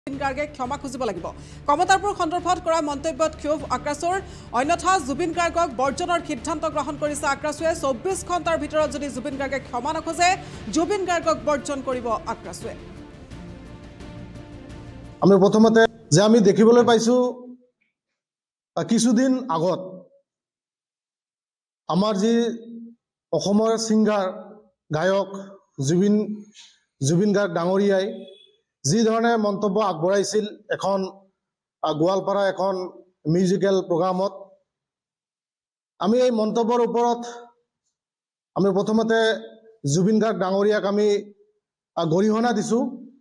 জুবিন গাৰ্গে ক্ষমা খুজিব লাগিব। কমতাৰপুৰ সন্দৰ্ভত কৰা মন্তব্যত ক্ষোভ আক্ৰাছৰ। অন্যথা জুবিন গাৰ্গক বৰ্জনৰ সিদ্ধান্ত গ্ৰহণ কৰিছে আক্ৰাছুৱে। 24 ঘণ্টাৰ ভিতৰত যদি জুবিন গাৰ্গে ক্ষমা নখোজে জুবিন গাৰ্গক বৰ্জন কৰিব আক্ৰাছুৱে। আমি প্ৰথমতে যে আমি দেখিবলৈ পাইছো কিছুদিন আগত আমাৰ যি অসমৰ সিংগাৰ গায়ক জুবিন গাৰ্গ ডাঙৰীয়াই যি ধৰণে মন্তব্য আগবঢ়াইছিল এখন গোৱালপাৰা এখন মিউজিকেল প্ৰগ্ৰামত, আমি এই মন্তব্যৰ ওপৰত আমি প্ৰথমতে জুবিন গাৰ্গ ডাঙৰীয়াক আমি গৰিহণা দিছো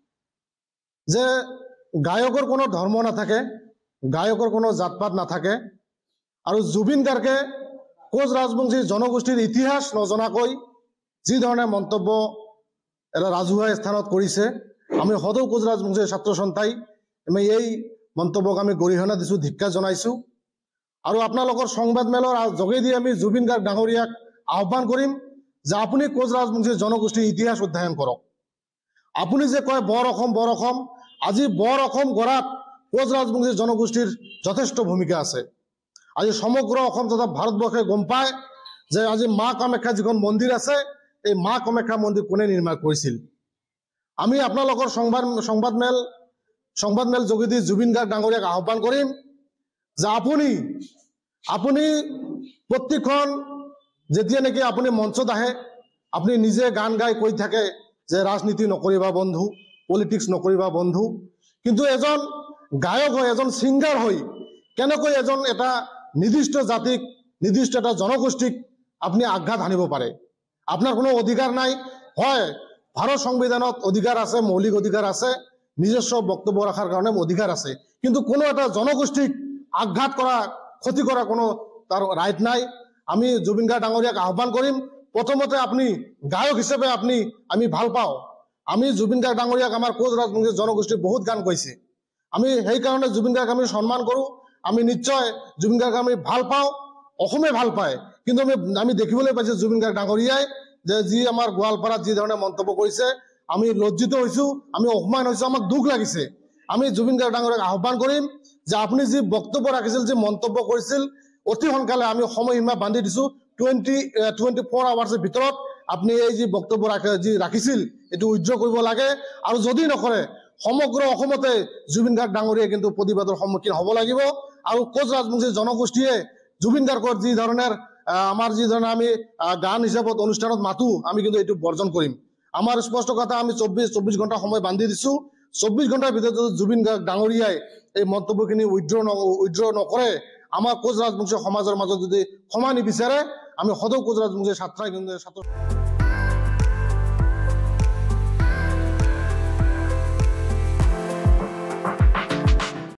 যে গায়কৰ কোনো ধৰ্ম নাথাকে, গায়কৰ কোনো জাতপাত নাথাকে, আৰু জুবিন গাৰ্গে কোচ ৰাজবংশী জনগোষ্ঠীৰ ইতিহাস নজনাকৈ যি ধৰণে মন্তব্য এটা ৰাজহুৱা স্থানত কৰিছে, আমি সদৌ কোচ ৰাজবংশীৰ ছাত্ৰ সন্থাই আমি এই মন্তব্যক আমি গৰিহণা দিছো, ধিক্কাৰ জনাইছো। আৰু আপোনালোকৰ সংবাদমেলৰ যোগেদি আমি জুবিন গাৰ্গ ডাঙৰীয়াক আহ্বান কৰিম যে আপুনি কোচ ৰাজবংশীৰ জনগোষ্ঠীৰ ইতিহাস অধ্যয়ন কৰক। আপুনি যে কয় বৰ অসম, আজি বৰ অসম গঢ়াত কোচ ৰাজবংশী জনগোষ্ঠীৰ যথেষ্ট ভূমিকা আছে। আজি সমগ্ৰ অসম তথা ভাৰতবৰ্ষে গম পায় যে আজি মা কামাখ্যা যিখন মন্দিৰ আছে, এই মা কামাখ্যা মন্দিৰ কোনে নিৰ্মাণ কৰিছিল। আমি আপোনালোকৰ সংবাদমেল যোগেদি জুবিন গাৰ্গ ডাঙৰীয়াক আহ্বান কৰিম যে আপুনি প্ৰত্যেকখন যেতিয়া নেকি আপুনি মঞ্চত আহে, আপুনি নিজে গান গাই কৈ থাকে যে ৰাজনীতি নকৰিবা বন্ধু, পলিটিক্স নকৰিবা বন্ধু, কিন্তু এজন গায়ক হৈ এজন ছিংগাৰ হৈ কেনেকৈ এটা নিৰ্দিষ্ট জাতিক নিৰ্দিষ্ট এটা জনগোষ্ঠীক আপুনি আঘাত আনিব পাৰে। আপোনাৰ কোনো অধিকাৰ নাই। হয়, ভাৰত সংবিধানত অধিকাৰ আছে, মৌলিক অধিকাৰ আছে, নিজস্ব বক্তব্য ৰখাৰ কাৰণে অধিকাৰ আছে, কিন্তু কোনো এটা জনগোষ্ঠীক আঘাত কৰা, ক্ষতি কৰা কোনো তাৰ ৰাইট নাই। আমি জুবিন গাৰ্গ ডাঙৰীয়াক আহ্বান কৰিম, প্ৰথমতে আপুনি গায়ক হিচাপে আমি ভাল পাওঁ। আমি জুবিন গাৰ্গ ডাঙৰীয়াক আমাৰ কোচ ৰাজবংশী জনগোষ্ঠী বহুত গান কৈছে, আমি সেইকাৰণে জুবিন গাৰ্গ আমি সন্মান কৰোঁ। আমি নিশ্চয় জুবিন গাৰ্গ আমি ভাল পাওঁ, অসমে ভাল পায়, কিন্তু আমি দেখিবলৈ পাইছোঁ জুবিন গাৰ্গ ডাঙৰীয়াই যে যি আমাৰ গোৱালপাৰাত যি ধৰণে মন্তব্য কৰিছে, আমি লজ্জিত হৈছোঁ, আমি অপমান হৈছোঁ, আমাক দুখ লাগিছে। আমি জুবিন গাৰ্গ ডাঙৰীয়াক আহ্বান কৰিম যে আপুনি যি বক্তব্য ৰাখিছিল, যি মন্তব্য কৰিছিল, অতি সোনকালে আমি সময়সীমা বান্ধি দিছোঁ, 24 আৱাৰ্ছৰ ভিতৰত আপুনি এই যি বক্তব্য ৰাখিছিল এইটো উইথড্ৰ কৰিব লাগে। আৰু যদি নকৰে সমগ্ৰ অসমতে জুবিন গাৰ্গ ডাঙৰীয়াই কিন্তু প্ৰতিবাদৰ সন্মুখীন হ'ব লাগিব। আৰু কোচ ৰাজবংশী জনগোষ্ঠীয়ে জুবিন গাৰ্গৰ যি ধৰণৰ আমাৰ যি ধৰণে আমি গান হিচাপত অনুষ্ঠানত মাতো, আমি কিন্তু এইটো বৰ্জন কৰিম। আমাৰ স্পষ্ট কথা, আমি 24 ঘণ্টা সময় বান্ধি দিছোঁ। 24 ঘণ্টাৰ ভিতৰত যদি জুবিন গাৰ্গ ডাঙৰীয়াই এই মন্তব্যখিনি উইথড্ৰ নকৰে, আমাৰ কোচ ৰাজবংশী সমাজৰ মাজত যদি ক্ষমা নিবিচাৰে, আমি সদৌ কোচ ৰাজবংশী ছাত্ৰ